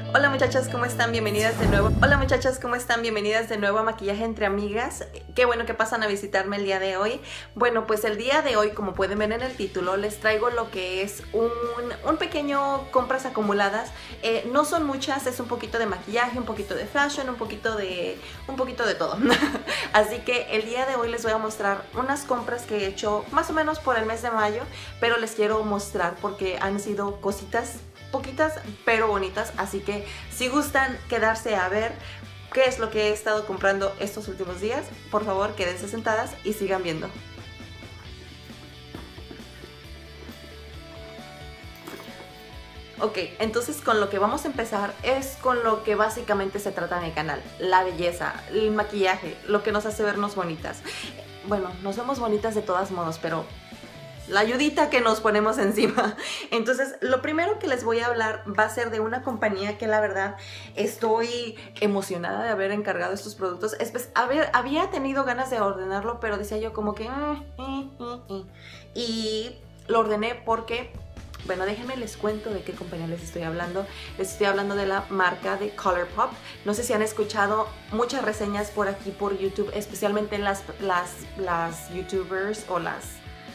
Hola muchachas, ¿cómo están? Bienvenidas de nuevo. Hola muchachas, ¿cómo están? Bienvenidas de nuevo a Maquillaje Entre Amigas. Qué bueno que pasan a visitarme el día de hoy. Bueno, pues el día de hoy, como pueden ver en el título, les traigo lo que es un pequeño compras acumuladas. No son muchas, es un poquito de maquillaje, un poquito de fashion, un poquito de todo. Así que el día de hoy les voy a mostrar unas compras que he hecho más o menos por el mes de mayo, pero les quiero mostrar porque han sido cositas poquitas pero bonitas, así que si gustan quedarse a ver qué es lo que he estado comprando estos últimos días, por favor quédense sentadas y sigan viendo. Ok, entonces con lo que vamos a empezar es con lo que básicamente se trata en el canal: la belleza, el maquillaje, lo que nos hace vernos bonitas. Bueno, nos vemos bonitas de todos modos, pero la ayudita que nos ponemos encima. Entonces, lo primero que les voy a hablar va a ser de una compañía que la verdad estoy emocionada de haber encargado estos productos. Había tenido ganas de ordenarlo, pero decía yo como que... Y lo ordené porque... Bueno, déjenme les cuento de qué compañía les estoy hablando. Les estoy hablando de la marca de ColourPop. No sé si han escuchado muchas reseñas por aquí por YouTube, especialmente las YouTubers o las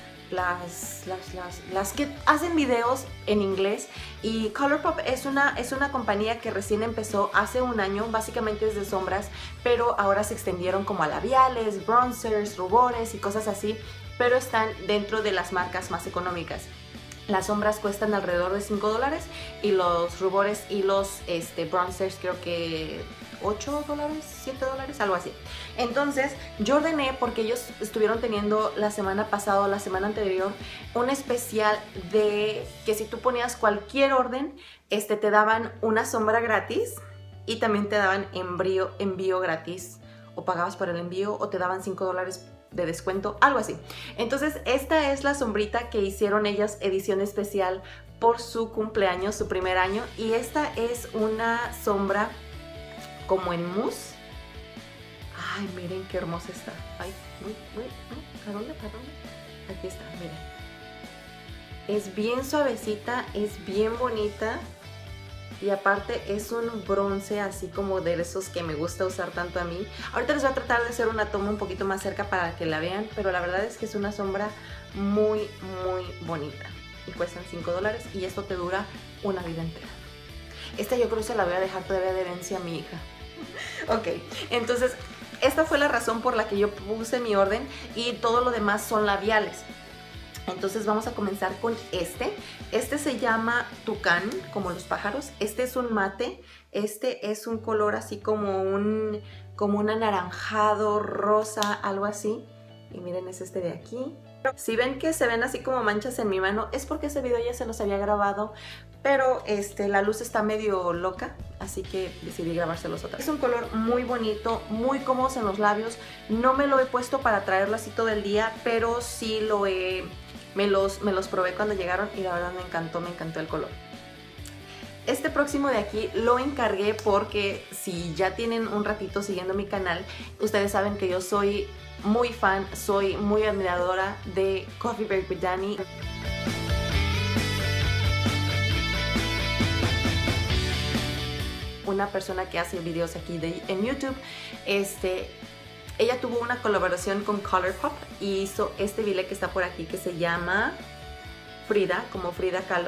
que hacen videos en inglés. Y ColourPop es una compañía que recién empezó hace un año, básicamente es de sombras, pero ahora se extendieron como a labiales, bronzers, rubores y cosas así, pero están dentro de las marcas más económicas. Las sombras cuestan alrededor de $5 y los rubores y los bronzers creo que $8, $7, algo así. Entonces yo ordené porque ellos estuvieron teniendo la semana pasada o la semana anterior un especial de que si tú ponías cualquier orden, te daban una sombra gratis y también te daban envío gratis, o pagabas por el envío o te daban $5 de descuento, algo así. Entonces esta es la sombrita que hicieron ellas, edición especial por su cumpleaños, su primer año, y esta es una sombra como en mousse. Ay, miren qué hermosa está. Ay, ¿a dónde? Aquí está, miren. Es bien suavecita, es bien bonita. Y aparte es un bronce así como de esos que me gusta usar tanto a mí. Ahorita les voy a tratar de hacer una toma un poquito más cerca para que la vean, pero la verdad es que es una sombra muy, muy bonita. Y cuestan $5 y esto te dura una vida entera. Esta yo creo que se la voy a dejar todavía de herencia a mi hija. Ok, entonces esta fue la razón por la que yo puse mi orden y todo lo demás son labiales. Entonces vamos a comenzar con este se llama Tucán, como los pájaros. Este es un mate, este es un color así como un anaranjado, rosa, algo así. Y miren, es este de aquí. Si ven que se ven así como manchas en mi mano, es porque ese video ya se los había grabado, pero la luz está medio loca, así que decidí grabárselos otra vez. Es un color muy bonito, muy cómodo en los labios. No me lo he puesto para traerlo así todo el día, pero sí me los probé cuando llegaron y la verdad me encantó el color. Este próximo de aquí lo encargué porque si ya tienen un ratito siguiendo mi canal, ustedes saben que yo soy muy fan, soy muy admiradora de Coffee Break with Dani. Una persona que hace videos aquí en YouTube, ella tuvo una colaboración con ColourPop y hizo este bilé que está por aquí que se llama Frida, como Frida Kahlo.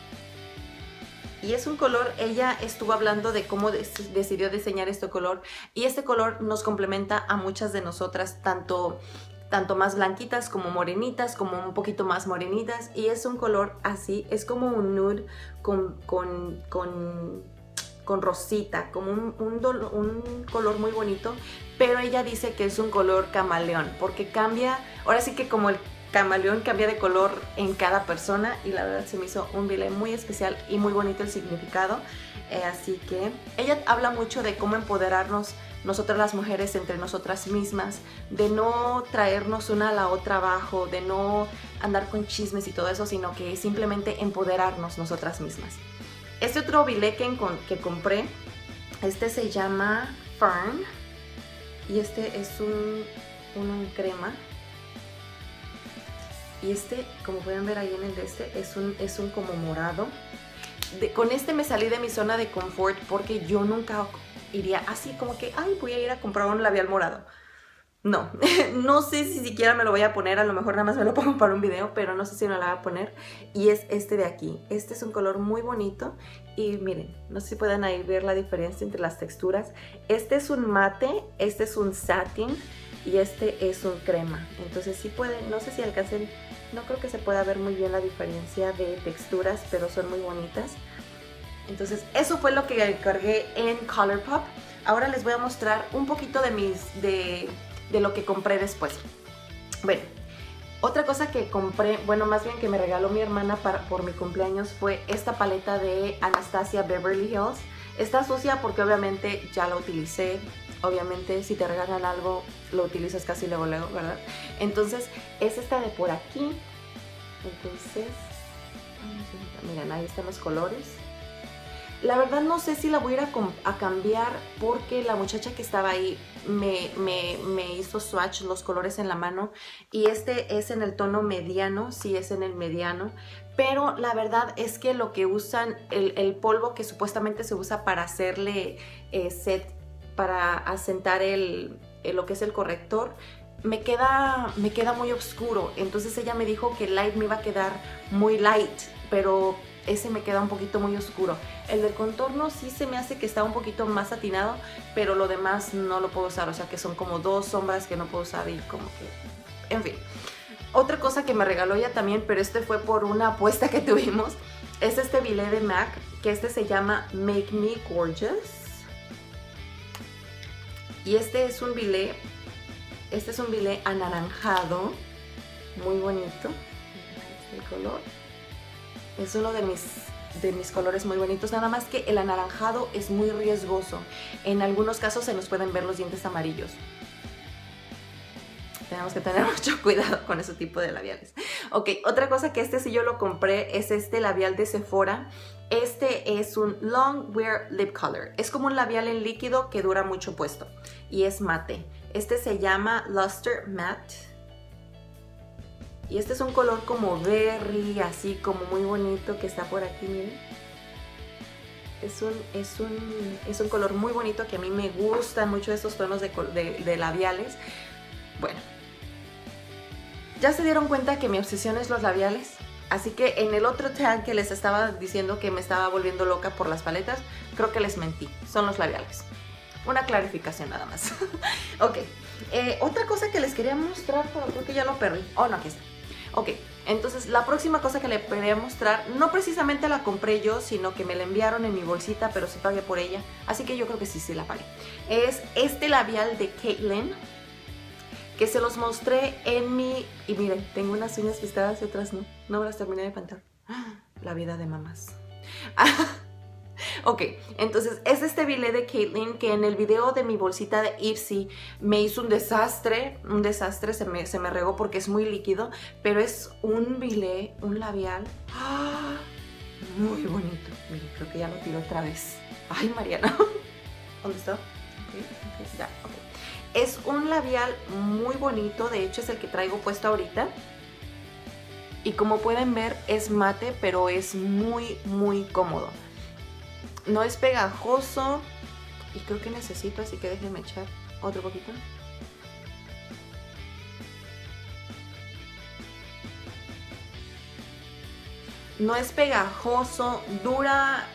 Y es un color, ella estuvo hablando de cómo decidió diseñar este color, y este color nos complementa a muchas de nosotras, tanto más blanquitas como morenitas, como un poquito más morenitas, y es un color así, es como un nude con rosita, como un color muy bonito, pero ella dice que es un color camaleón, porque cambia, ahora sí que como el camaleón cambia de color en cada persona, y la verdad se me hizo un bilé muy especial y muy bonito el significado. Así que ella habla mucho de cómo empoderarnos nosotras las mujeres entre nosotras mismas, de no traernos una a la otra abajo, de no andar con chismes y todo eso, sino que simplemente empoderarnos nosotras mismas. Este otro bilé que compré, se llama Fern, y este es un crema. Y como pueden ver ahí en el es un como morado. con este me salí de mi zona de confort porque yo nunca iría así como que, ay, voy a ir a comprar un labial morado. No, no sé si siquiera me lo voy a poner, a lo mejor nada más me lo pongo para un video, pero no sé si me lo voy a poner. Y es este de aquí. Este es un color muy bonito y miren, no sé si pueden ahí ver la diferencia entre las texturas. Este es un mate, este es un satin y este es un crema. Entonces sí pueden, no sé si alcancen, no creo que se pueda ver muy bien la diferencia de texturas, pero son muy bonitas. Entonces eso fue lo que cargué en ColourPop. Ahora les voy a mostrar un poquito de lo que compré después. Bueno, otra cosa que compré, bueno, más bien que me regaló mi hermana por mi cumpleaños, fue esta paleta de Anastasia Beverly Hills. Está sucia porque obviamente ya la utilicé. Obviamente si te regalan algo, lo utilizas casi luego, ¿verdad? Entonces es esta de por aquí. Entonces, miren, ahí están los colores. La verdad no sé si la voy a ir a cambiar porque la muchacha que estaba ahí me hizo swatch los colores en la mano y este es en el tono mediano, sí es en el mediano, pero la verdad es que lo que usan, el polvo que supuestamente se usa para hacerle set, para asentar lo que es el corrector, me queda muy oscuro. Entonces ella me dijo que el light me iba a quedar muy light, pero ese me queda un poquito muy oscuro. El del contorno sí se me hace que está un poquito más satinado, pero lo demás no lo puedo usar, o sea que son como dos sombras que no puedo usar y como que... En fin. Otra cosa que me regaló ella también, pero este fue por una apuesta que tuvimos, es este bilé de MAC, que este se llama Make Me Gorgeous. Y este es un bilé anaranjado, muy bonito. El color es uno de mis colores muy bonitos, nada más que el anaranjado es muy riesgoso. En algunos casos se nos pueden ver los dientes amarillos. Tenemos que tener mucho cuidado con ese tipo de labiales. Ok, otra cosa que este sí yo lo compré es este labial de Sephora. Este es un Long Wear Lip Color. Es como un labial en líquido que dura mucho puesto y es mate. Este se llama Luster Matte. Y este es un color como berry, así como muy bonito que está por aquí, miren. Es un color muy bonito que a mí me gustan mucho estos tonos de labiales. Bueno, ya se dieron cuenta que mi obsesión es los labiales. Así que en el otro tag que les estaba diciendo que me estaba volviendo loca por las paletas, creo que les mentí, son los labiales. Una clarificación nada más. Ok, otra cosa que les quería mostrar, pero creo que ya lo perdí. Oh, no, aquí está. Ok, entonces la próxima cosa que les quería mostrar, no precisamente la compré yo, sino que me la enviaron en mi bolsita, pero sí pagué por ella. Así que yo creo que sí la pagué. Es este labial de Caitlyn, que se los mostré en mi... Y miren, tengo unas uñas listadas hacia atrás, no me las terminé de pintar. La vida de mamás. Ok, entonces es este bilé de Caitlyn que en el video de mi bolsita de Ipsy me hizo un desastre, se me regó porque es muy líquido, pero es un bilé, un labial muy bonito. Miren, creo que ya lo tiró otra vez. Ay, Mariana. ¿Dónde está? Okay, ya, ok. Es un labial muy bonito, de hecho es el que traigo puesto ahorita. Y como pueden ver es mate, pero es muy, muy cómodo. No es pegajoso y creo que necesito, así que déjenme echar otro poquito. No es pegajoso, dura,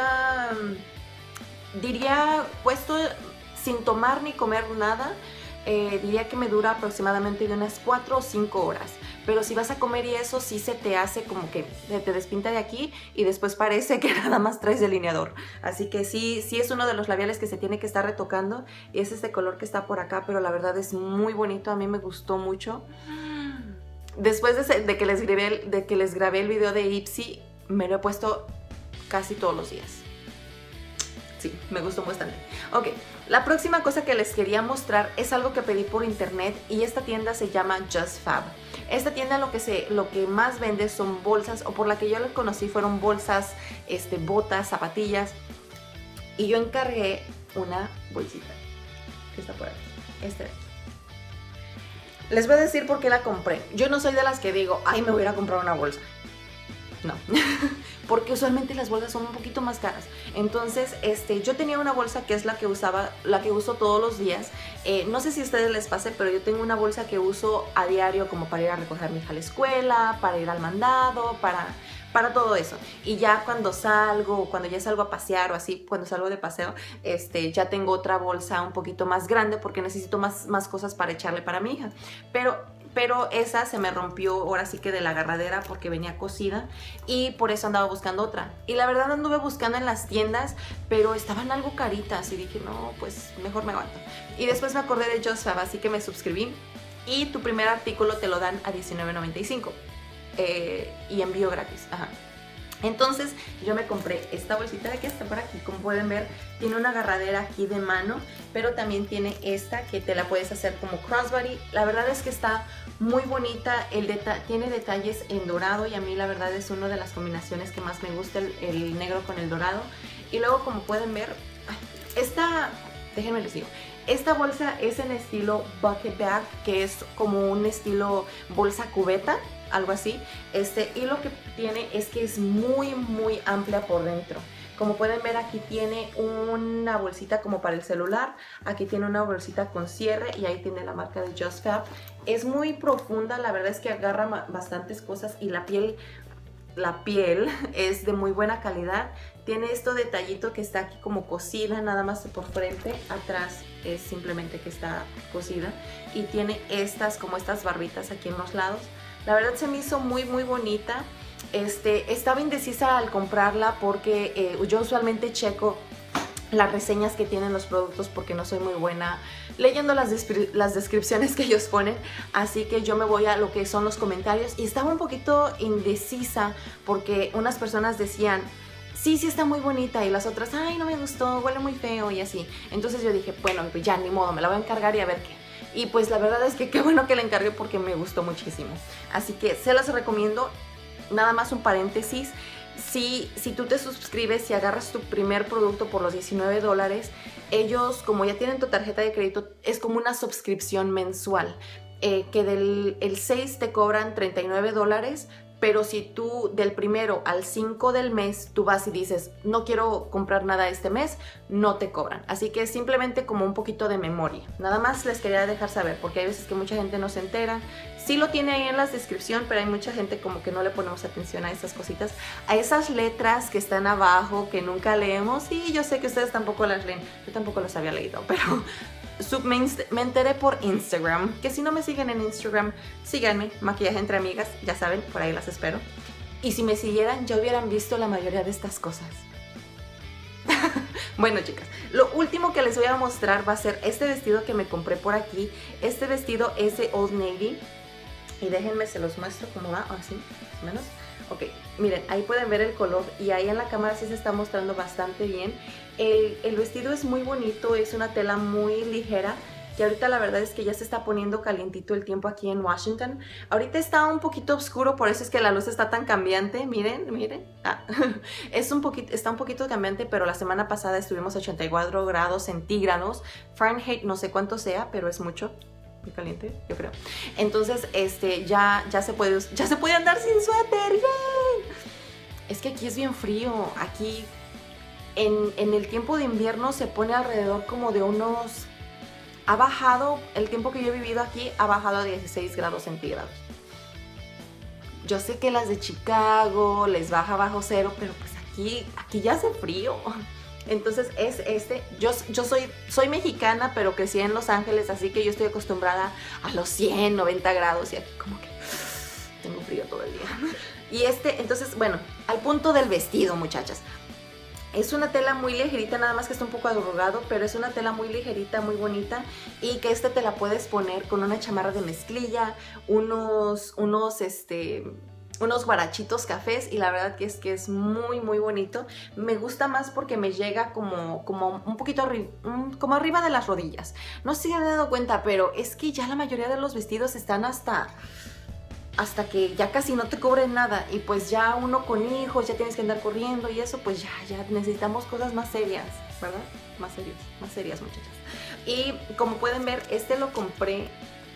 diría, puesto sin tomar ni comer nada, diría que me dura aproximadamente de unas 4 o 5 horas. Pero si vas a comer y eso sí se te hace como que te despinta de aquí y después parece que nada más traes delineador. Así que sí es uno de los labiales que se tiene que estar retocando. Y es este color que está por acá, pero la verdad es muy bonito, a mí me gustó mucho. Después de que les grabé el video de Ipsy, me lo he puesto casi todos los días. Sí, me gustó bastante. Ok, la próxima cosa que les quería mostrar es algo que pedí por internet y esta tienda se llama JustFab. Esta tienda lo que más vende son bolsas, o por la que yo la conocí fueron bolsas, botas, zapatillas. Y yo encargué una bolsita que está por aquí, de aquí. Les voy a decir por qué la compré. Yo no soy de las que digo, ay, me voy a ir a comprar una bolsa. no, porque usualmente las bolsas son un poquito más caras. Entonces, yo tenía una bolsa que es la que uso todos los días. No sé si a ustedes les pase, pero yo tengo una bolsa que uso a diario como para ir a recoger a mi hija a la escuela, para ir al mandado, para todo eso. Y ya cuando salgo, cuando ya salgo a pasear o así, cuando salgo de paseo, ya tengo otra bolsa un poquito más grande porque necesito más cosas para echarle para mi hija. Pero esa se me rompió ahora sí que de la agarradera porque venía cosida y por eso andaba buscando otra. Y la verdad anduve buscando en las tiendas, pero estaban algo caritas y dije, no, pues mejor me aguanto. Y después me acordé de Just Fab, así que me suscribí y tu primer artículo te lo dan a $19.95 y envío gratis. Ajá. Entonces yo me compré esta bolsita que está por aquí, como pueden ver tiene una agarradera aquí de mano, pero también tiene esta que te la puedes hacer como crossbody. La verdad es que está muy bonita, tiene detalles en dorado y a mí la verdad es una de las combinaciones que más me gusta, el negro con el dorado. Y luego como pueden ver, déjenme les digo, esta bolsa es en estilo bucket bag, que es como un estilo bolsa cubeta, algo así, y lo que tiene es que es muy amplia por dentro. Como pueden ver aquí tiene una bolsita como para el celular, aquí tiene una bolsita con cierre y ahí tiene la marca de Just Fab. Es muy profunda, la verdad es que agarra bastantes cosas y la piel es de muy buena calidad. Tiene esto detallito que está aquí como cosida, nada más por frente, atrás es simplemente que está cosida y tiene estas barritas aquí en los lados. La verdad se me hizo muy bonita. Estaba indecisa al comprarla porque yo usualmente checo las reseñas que tienen los productos porque no soy muy buena leyendo las descripciones que ellos ponen, así que yo me voy a lo que son los comentarios y estaba un poquito indecisa porque unas personas decían sí está muy bonita y las otras, ay, no me gustó, huele muy feo y así. Entonces yo dije, bueno, pues ya ni modo, me la voy a encargar y a ver qué. Y pues la verdad es que qué bueno que la encargué porque me gustó muchísimo. Así que se las recomiendo. Nada más un paréntesis. Si tú te suscribes y agarras tu primer producto por los $19, ellos, como ya tienen tu tarjeta de crédito, es como una suscripción mensual. Que del 6 te cobran $39. Pero si tú del 1 al 5 del mes tú vas y dices no quiero comprar nada este mes, no te cobran. Así que es simplemente como un poquito de memoria. Nada más les quería dejar saber porque hay veces que mucha gente no se entera. Sí lo tiene ahí en la descripción, pero hay mucha gente como que no le ponemos atención a esas cositas, a esas letras que están abajo que nunca leemos. Y yo sé que ustedes tampoco las leen, yo tampoco las había leído, pero me enteré por Instagram, que si no me siguen en Instagram, síganme, Maquillaje Entre Amigas, ya saben, por ahí las espero. Y si me siguieran, ya hubieran visto la mayoría de estas cosas. Bueno, chicas, lo último que les voy a mostrar va a ser este vestido que me compré por aquí. Este vestido es de Old Navy. Y déjenme, se los muestro cómo va, así, más o menos. Ok, miren, ahí pueden ver el color y ahí en la cámara sí se está mostrando bastante bien. El vestido es muy bonito, es una tela muy ligera. Y ahorita la verdad es que ya se está poniendo calientito el tiempo aquí en Washington. Ahorita está un poquito oscuro, por eso es que la luz está tan cambiante. Miren. Está un poquito cambiante, pero la semana pasada estuvimos a 84 grados centígrados. Fahrenheit no sé cuánto sea, pero es mucho. Muy caliente, yo creo. Entonces, ya se puede andar sin suéter. ¡Yay! Es que aquí es bien frío. Aquí en el tiempo de invierno se pone alrededor como de unos... Ha bajado, el tiempo que yo he vivido aquí ha bajado a 16 grados centígrados. Yo sé que las de Chicago les baja bajo cero, pero pues aquí ya hace frío. Entonces yo soy mexicana, pero crecí en Los Ángeles, así que yo estoy acostumbrada a los 100, 90 grados y aquí como que tengo frío todo el día. Y entonces, bueno, al punto del vestido, muchachas. Es una tela muy ligerita, nada más que está un poco arrugado, pero es una tela muy ligerita, muy bonita y que te la puedes poner con una chamarra de mezclilla, unos guarachitos cafés y la verdad que es muy bonito. Me gusta más porque me llega como un poquito como arriba de las rodillas. No sé si se han dado cuenta, pero es que ya la mayoría de los vestidos están hasta que ya casi no te cubren nada y pues ya uno con hijos, ya tienes que andar corriendo y eso, pues ya necesitamos cosas más serias, ¿verdad? Más serias muchachas. Y como pueden ver, lo compré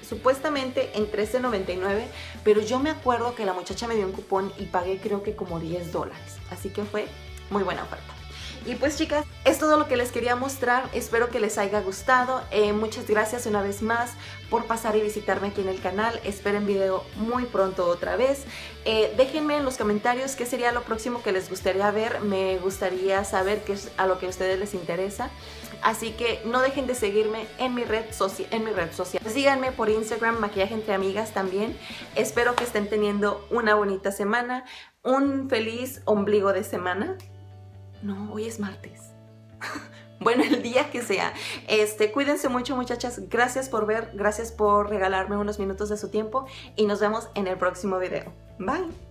supuestamente en $13.99, pero yo me acuerdo que la muchacha me dio un cupón y pagué creo que como $10, así que fue muy buena oferta. Y pues chicas, es todo lo que les quería mostrar, espero que les haya gustado, muchas gracias una vez más por pasar y visitarme aquí en el canal, esperen video muy pronto otra vez, déjenme en los comentarios qué sería lo próximo que les gustaría ver, me gustaría saber qué es a lo que a ustedes les interesa, así que no dejen de seguirme en mi red social, síganme por Instagram, Maquillaje Entre Amigas también, espero que estén teniendo una bonita semana, un feliz ombligo de semana. No, hoy es martes. Bueno, el día que sea. Cuídense mucho, muchachas. Gracias por ver, gracias por regalarme unos minutos de su tiempo y nos vemos en el próximo video. Bye.